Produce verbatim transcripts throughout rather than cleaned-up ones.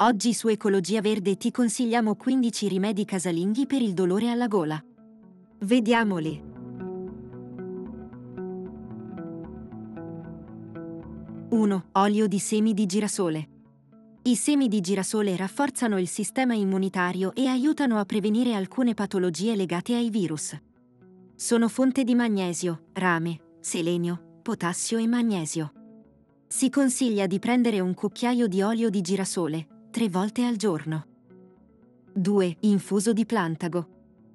Oggi su Ecologia Verde ti consigliamo quindici rimedi casalinghi per il dolore alla gola. Vediamoli. uno. Olio di semi di girasole. I semi di girasole rafforzano il sistema immunitario e aiutano a prevenire alcune patologie legate ai virus. Sono fonte di magnesio, rame, selenio, potassio e magnesio. Si consiglia di prendere un cucchiaio di olio di girasole, tre volte al giorno. due. Infuso di plantago.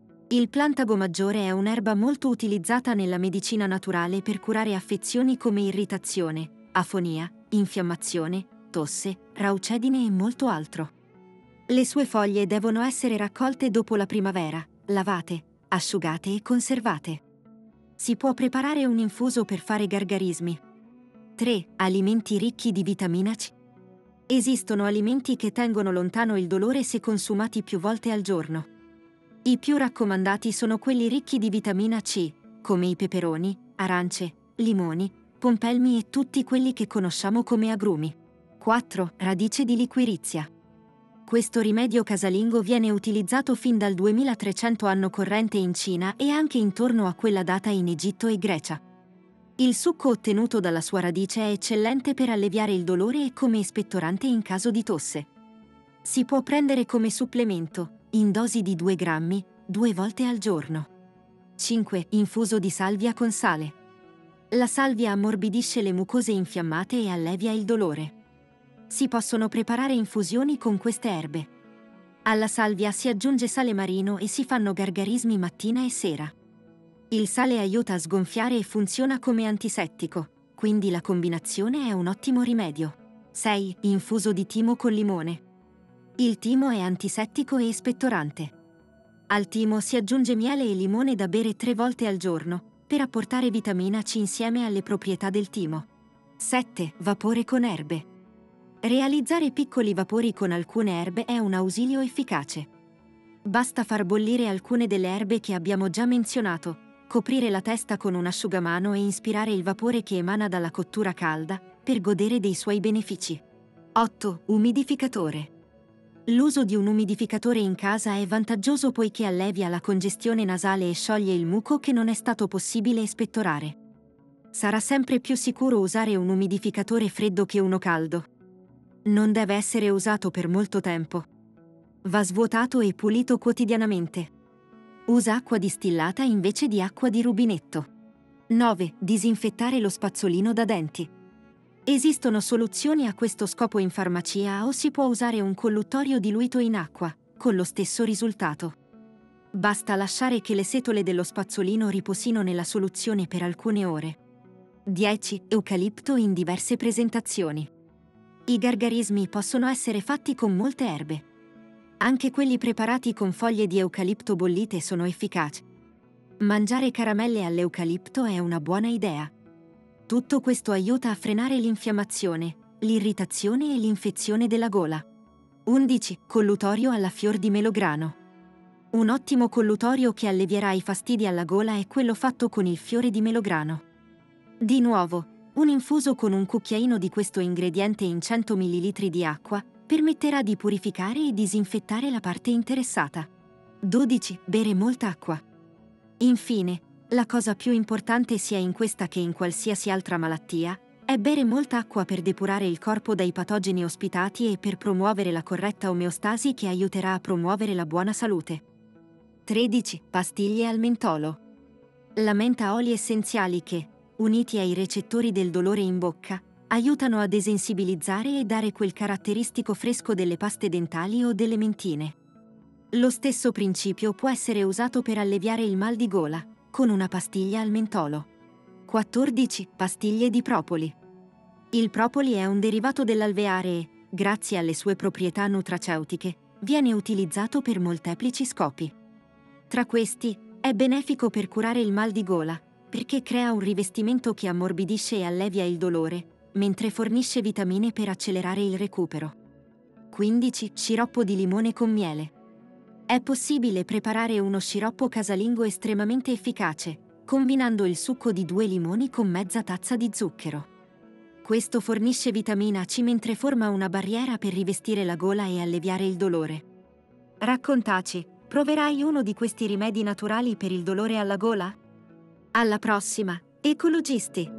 Il plantago maggiore è un'erba molto utilizzata nella medicina naturale per curare affezioni come irritazione, afonia, infiammazione, tosse, raucedine e molto altro. Le sue foglie devono essere raccolte dopo la primavera, lavate, asciugate e conservate. Si può preparare un infuso per fare gargarismi. tre. Alimenti ricchi di vitamina C. Esistono alimenti che tengono lontano il dolore se consumati più volte al giorno. I più raccomandati sono quelli ricchi di vitamina C, come i peperoni, arance, limoni, pompelmi e tutti quelli che conosciamo come agrumi. quattro. Radice di liquirizia. Questo rimedio casalingo viene utilizzato fin dal duemilatrecento anno corrente in Cina e anche intorno a quella data in Egitto e Grecia. Il succo ottenuto dalla sua radice è eccellente per alleviare il dolore e come espettorante in caso di tosse. Si può prendere come supplemento, in dosi di due grammi, due volte al giorno. cinque. Infuso di salvia con sale. La salvia ammorbidisce le mucose infiammate e allevia il dolore. Si possono preparare infusioni con queste erbe. Alla salvia si aggiunge sale marino e si fanno gargarismi mattina e sera. Il sale aiuta a sgonfiare e funziona come antisettico, quindi la combinazione è un ottimo rimedio. sei. Infuso di timo con limone. Il timo è antisettico e espettorante. Al timo si aggiunge miele e limone da bere tre volte al giorno, per apportare vitamina C insieme alle proprietà del timo. sette. Vapore con erbe. Realizzare piccoli vapori con alcune erbe è un ausilio efficace. Basta far bollire alcune delle erbe che abbiamo già menzionato, coprire la testa con un asciugamano e inspirare il vapore che emana dalla cottura calda, per godere dei suoi benefici. otto. Umidificatore. L'uso di un umidificatore in casa è vantaggioso poiché allevia la congestione nasale e scioglie il muco che non è stato possibile espettorare. Sarà sempre più sicuro usare un umidificatore freddo che uno caldo. Non deve essere usato per molto tempo. Va svuotato e pulito quotidianamente. Usa acqua distillata invece di acqua di rubinetto. nove. Disinfettare lo spazzolino da denti. Esistono soluzioni a questo scopo in farmacia o si può usare un colluttorio diluito in acqua, con lo stesso risultato. Basta lasciare che le setole dello spazzolino riposino nella soluzione per alcune ore. dieci. Eucalipto in diverse presentazioni. I gargarismi possono essere fatti con molte erbe. Anche quelli preparati con foglie di eucalipto bollite sono efficaci. Mangiare caramelle all'eucalipto è una buona idea. Tutto questo aiuta a frenare l'infiammazione, l'irritazione e l'infezione della gola. undici. Collutorio alla fior di melograno. Un ottimo collutorio che allevierà i fastidi alla gola è quello fatto con il fiore di melograno. Di nuovo, un infuso con un cucchiaino di questo ingrediente in cento millilitri di acqua permetterà di purificare e disinfettare la parte interessata. dodici. Bere molta acqua. Infine, la cosa più importante sia in questa che in qualsiasi altra malattia è bere molta acqua per depurare il corpo dai patogeni ospitati e per promuovere la corretta omeostasi che aiuterà a promuovere la buona salute. tredici. Pastiglie al mentolo. La menta ha oli essenziali che, uniti ai recettori del dolore in bocca, aiutano a desensibilizzare e dare quel caratteristico fresco delle paste dentali o delle mentine. Lo stesso principio può essere usato per alleviare il mal di gola, con una pastiglia al mentolo. quattordici. Pastiglie di propoli. Il propoli è un derivato dell'alveare e, grazie alle sue proprietà nutraceutiche, viene utilizzato per molteplici scopi. Tra questi, è benefico per curare il mal di gola, perché crea un rivestimento che ammorbidisce e allevia il dolore, mentre fornisce vitamine per accelerare il recupero. quindici. Sciroppo di limone con miele. È possibile preparare uno sciroppo casalingo estremamente efficace, combinando il succo di due limoni con mezza tazza di zucchero. Questo fornisce vitamina C mentre forma una barriera per rivestire la gola e alleviare il dolore. Raccontaci, proverai uno di questi rimedi naturali per il dolore alla gola? Alla prossima, ecologisti!